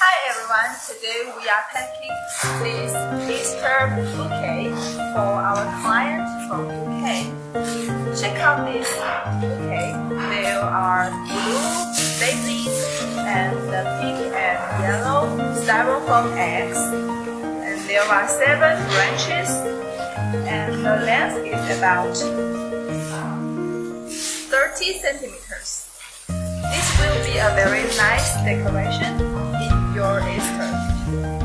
Hi everyone, today we are packing this Easter bouquet for our client from UK. Check out this bouquet. There are blue daisies and the pink and yellow styrofoam eggs. And there are 7 branches and the length is about 30 centimeters. This will be a very nice decoration in your Easter.